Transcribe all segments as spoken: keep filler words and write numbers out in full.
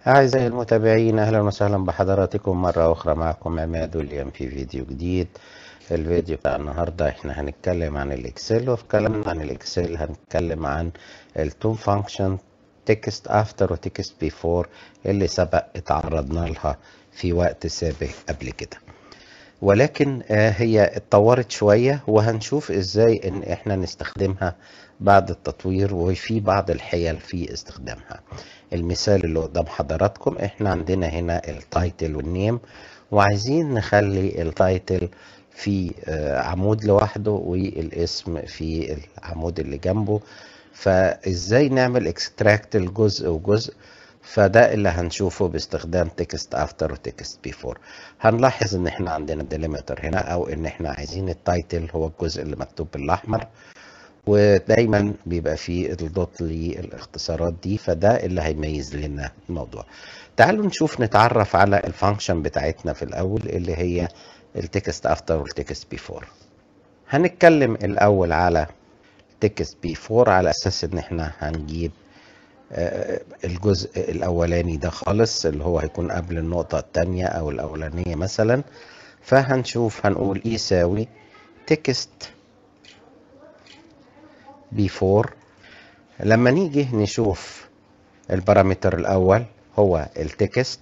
أعزائي المتابعين، أهلا وسهلا بحضراتكم مرة أخرى. معكم عماد وليم في فيديو جديد. الفيديو بتاع النهاردة احنا هنتكلم عن الإكسل، وفي كلامنا عن الإكسل هنتكلم عن التو فانكشن تكست افتر وتكست بيفور اللي سبق اتعرضنا لها في وقت سابق قبل كده، ولكن هي اتطورت شوية وهنشوف ازاي ان احنا نستخدمها بعد التطوير، وفي بعض الحيل في استخدامها. المثال اللي قدام حضراتكم، احنا عندنا هنا التايتل والنيم، وعايزين نخلي التايتل في عمود لوحده والاسم في العمود اللي جنبه. فازاي نعمل اكستراكت الجزء وجزء؟ فده اللي هنشوفه باستخدام تكست افتر وتكست بيفور. هنلاحظ ان احنا عندنا ديليمتر هنا، او ان احنا عايزين التايتل هو الجزء اللي مكتوب بالاحمر، ودايما بيبقى فيه الدوت للاختصارات دي، فده اللي هيميز لنا الموضوع. تعالوا نشوف نتعرف على الفانكشن بتاعتنا في الاول، اللي هي التكست افتر والتكست بيفور. هنتكلم الاول على تكست بيفور على اساس ان احنا هنجيب الجزء الاولاني ده خالص، اللي هو هيكون قبل النقطة التانية او الاولانية مثلا. فهنشوف هنقول يساوي تكست بيفور. لما نيجي نشوف البارامتر الاول هو التكست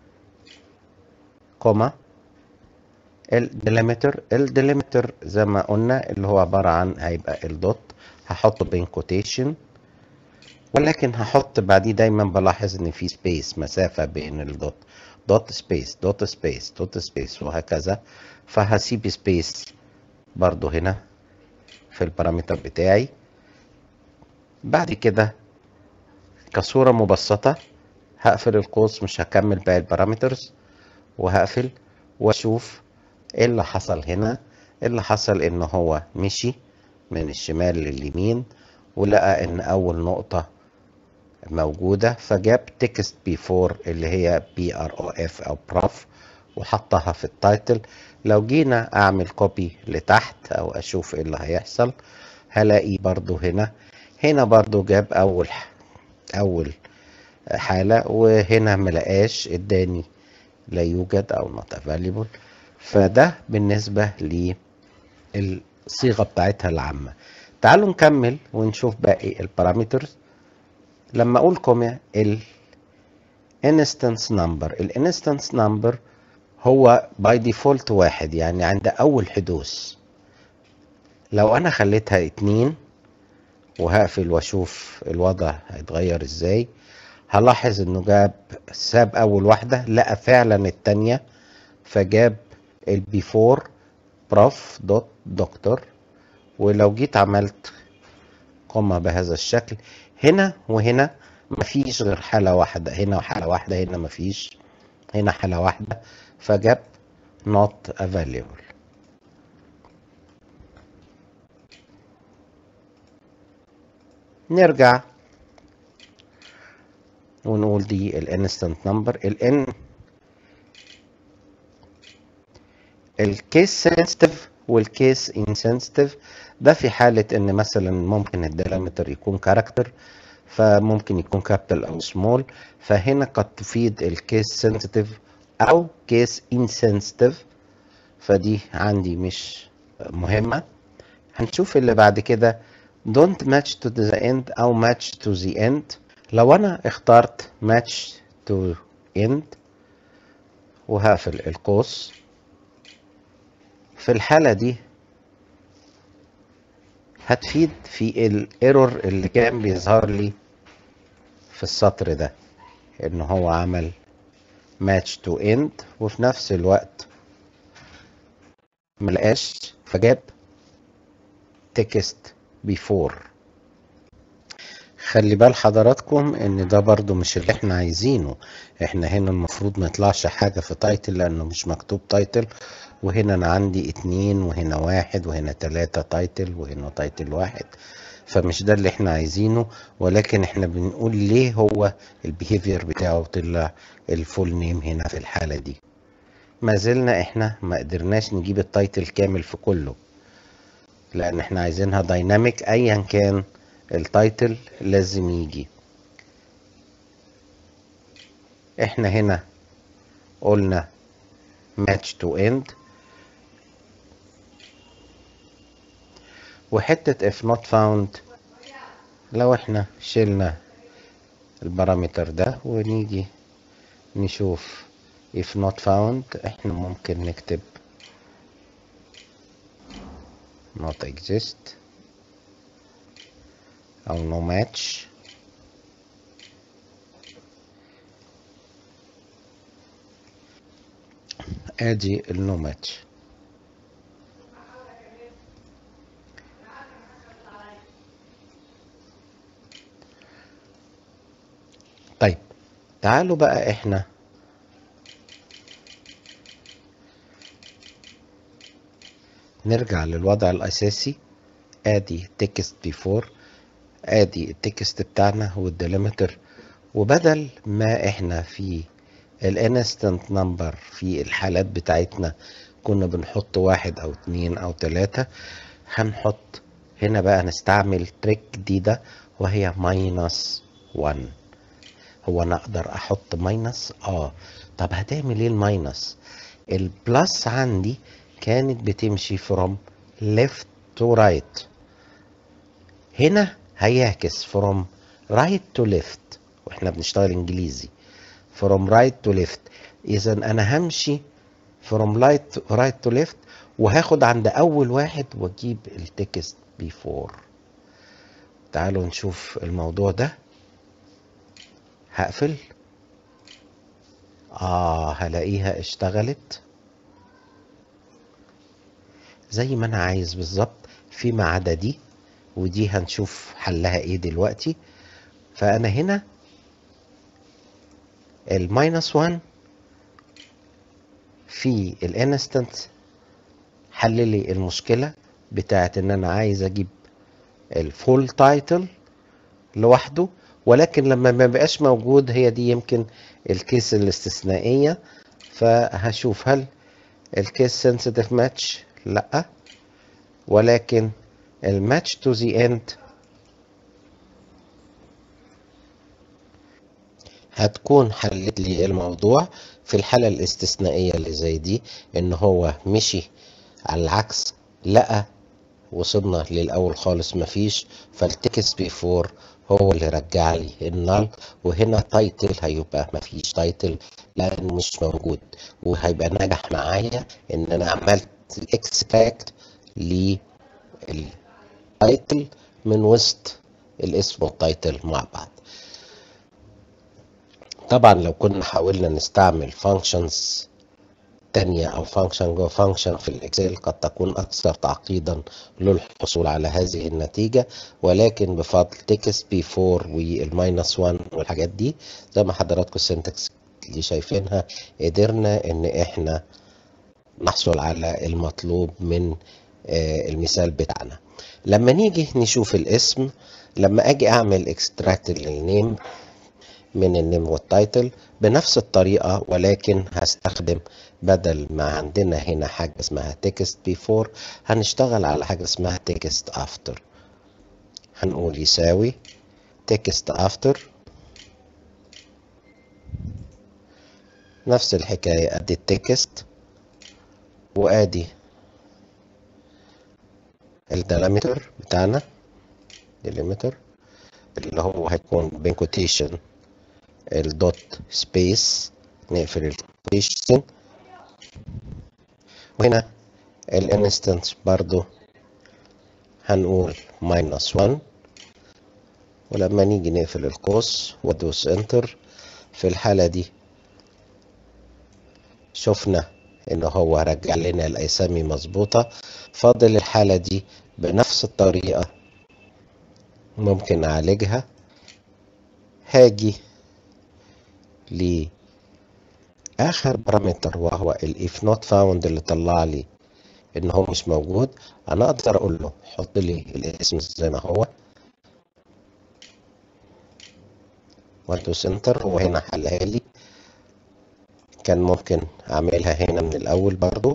كوما الديليمتر. الديليمتر زي ما قلنا اللي هو عبارة عن هيبقى الدوت، هحطه بين كوتيشن، ولكن هحط بعديه دايما بلاحظ ان في سبيس، مسافة بين الدوت، دوت سبيس دوت سبيس دوت سبيس وهكذا. فهسيب سبيس برضو هنا في البارامتر بتاعي. بعد كده كصورة مبسطة هقفل القوس، مش هكمل باقي البارامترز، وهقفل واشوف ايه اللي حصل هنا. اللي حصل ان هو مشي من الشمال لليمين ولقى ان اول نقطة موجودة، فجاب تكست بيفور اللي هي بي ار او اف او بروف وحطها في التايتل. لو جينا اعمل كوبي لتحت او اشوف ايه اللي هيحصل، هلاقي برضو هنا هنا برضو جاب اول اول حالة، وهنا ملقاش، اداني لا يوجد او not available. فده بالنسبة للصيغة بتاعتها العامة. تعالوا نكمل ونشوف باقي البارامترز. لما اقول كوما ال instance number، ال instance number هو باي ديفولت واحد، يعني عند اول حدوث. لو انا خليتها اتنين وهقفل واشوف الوضع هيتغير ازاي، هلاحظ انه جاب ساب اول واحدة، لقى فعلا التانية، فجاب البيفور بروف دوت دكتور. ولو جيت عملت قمة بهذا الشكل، هنا وهنا مفيش غير حالة واحدة، هنا وحالة واحدة، هنا مفيش، هنا حالة واحدة، فجاب not available. نرجع ونقول دي الانستنت نمبر. الان الكيس سنسيتيف والكيس انسنسيتيف، ده في حالة ان مثلا ممكن الديليمتر يكون كاركتر، فممكن يكون كابيتال او سمول، فهنا قد تفيد الكيس سنسيتيف او كيس انسنسيتيف، فدي عندي مش مهمة. هنشوف اللي بعد كده don't match to the end او match to the end. لو انا اخترت match to end وهقفل القوس، في الحالة دي هتفيد في الايرور اللي كان بيظهر لي في السطر ده، ان هو عمل match to end وفي نفس الوقت ملقاش، فجاب text before. خلي بال حضراتكم ان ده برضو مش اللي احنا عايزينه. احنا هنا المفروض ما يطلعش حاجة في تايتل لانه مش مكتوب تايتل، وهنا انا عندي اتنين وهنا واحد وهنا تلاتة تايتل وهنا تايتل واحد، فمش ده اللي احنا عايزينه. ولكن احنا بنقول ليه هو البيهيفير بتاعه طلع الفول نيم هنا في الحالة دي. ما زلنا احنا ما قدرناش نجيب التايتل كامل في كله، لان احنا عايزينها دايناميك، ايا كان التايتل لازم يجي. احنا هنا قلنا match to end، وحتة if not found لو احنا شلنا البارامتر ده ونيجي نشوف if not found، احنا ممكن نكتب not exist او no match. ادي النو ماتش. طيب تعالوا بقى احنا نرجع للوضع الاساسي. ادي تكست بيفور، ادي التكست بتاعنا والديليمتر، وبدل ما احنا في الانستنت نمبر في الحالات بتاعتنا كنا بنحط واحد او اتنين او تلاتة، هنحط هنا بقى نستعمل تريك جديدة وهي ماينس وان. هو انا اقدر احط ماينس؟ اه. طب هتعمل ايه الماينس؟ البلس عندي كانت بتمشي from left to right، هنا هيعكس from right to left، واحنا بنشتغل انجليزي from right to left. اذا انا همشي from right to, right to left، وهاخد عند اول واحد واجيب التكست before. تعالوا نشوف الموضوع ده. هقفل، اه هلاقيها اشتغلت زي ما انا عايز بالظبط، فيما عدا دي، ودي هنشوف حلها ايه دلوقتي. فانا هنا الماينس وان في الانستنت حل لي المشكله بتاعت ان انا عايز اجيب الفول تايتل لوحده، ولكن لما ما بقاش موجود هي دي يمكن الكيس الاستثنائيه. فهشوف هل الكيس سنسيتيف ماتش؟ لا، ولكن الماتش تو ذا اند هتكون حلت لي الموضوع في الحالة الاستثنائية اللي زي دي، ان هو مشي على العكس، لقى وصلنا للاول خالص مفيش، فالتكست بيفور هو اللي رجع لي النال. وهنا تايتل هيبقى مفيش تايتل لانه مش موجود، وهيبقى نجح معايا ان انا عملت اكستراكت للتايتل من وسط الاسم والتايتل مع بعض. طبعا لو كنا حاولنا نستعمل فانكشنز تانية او فانكشن جوه فانكشن في الاكسل قد تكون اكثر تعقيدا للحصول على هذه النتيجة، ولكن بفضل تكست بيفور والماينس وان والحاجات دي زي ما حضراتكم السنتكس اللي شايفينها قدرنا ان احنا نحصل على المطلوب من آه المثال بتاعنا. لما نيجي نشوف الاسم، لما اجي اعمل اكستراكت للنيم من النيم والتايتل بنفس الطريقة، ولكن هستخدم بدل ما عندنا هنا حاجة اسمها تكست بيفور هنشتغل على حاجة اسمها تكست افتر. هنقول يساوي تكست افتر، نفس الحكاية، ادي التكست وادي الديليمتر بتاعنا، ديليمتر اللي هو هيكون بين كوتيشن الدوت سبيس، نقفل الكوتيشن، وهنا الانستنس برضو هنقول ماينس وان. ولما نيجي نقفل القوس وادوس انتر، في الحالة دي شفنا ان هو رجع لنا الاسامي مظبوطة. فاضل الحالة دي بنفس الطريقة ممكن اعالجها. هاجي لاخر بارامتر وهو الاف نوت فاوند اللي طلع لي ان هو مش موجود، انا اقدر اقول له حط لي الاسم زي ما هو وادوس انتر، هو هنا حلها لي. كان ممكن اعملها هنا من الاول برضو.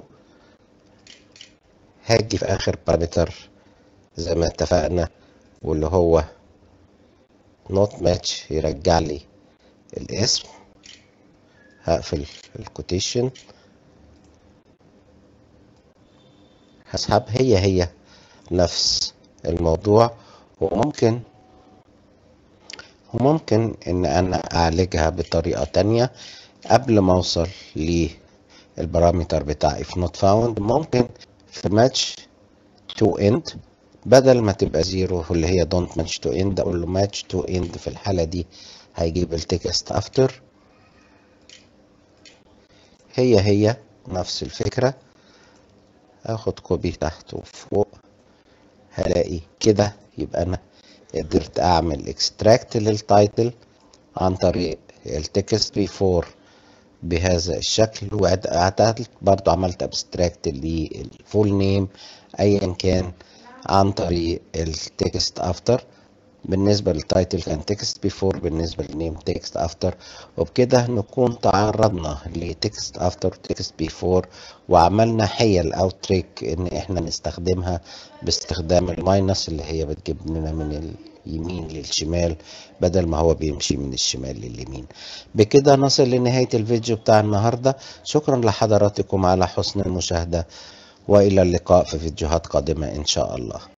هاجي في اخر بارامتر زي ما اتفقنا واللي هو not match يرجع لي الاسم، هقفل الكوتيشن، هسحب هي هي نفس الموضوع. وممكن وممكن ان انا اعالجها بطريقة تانية قبل ما اوصل للبارامتر بتاع if not found. ممكن في match to end بدل ما تبقى زيرو اللي هي don't match to end اقول له match to end. في الحالة دي هيجيب التكست after، هي هي نفس الفكرة. اخد كوبي تحت وفوق، هلاقي كده يبقى انا قدرت اعمل اكستراكت للتايتل عن طريق التكست بيفور بهذا الشكل، وعدلت برضو عملت ابستراكت للفول نيم ايا كان عن طريق التكست افتر. بالنسبة للتايتل كان تكست بيفور، بالنسبة للنيم تكست افتر. وبكده نكون تعرضنا لتكست افتر وتكست بيفور، وعملنا حيل او تريك ان احنا نستخدمها باستخدام الماينس اللي هي بتجيب لنا من اليمين للشمال بدل ما هو بيمشي من الشمال لليمين. بكده نصل لنهاية الفيديو بتاع النهاردة. شكرا لحضراتكم على حسن المشاهدة، والى اللقاء في فيديوهات قادمة ان شاء الله.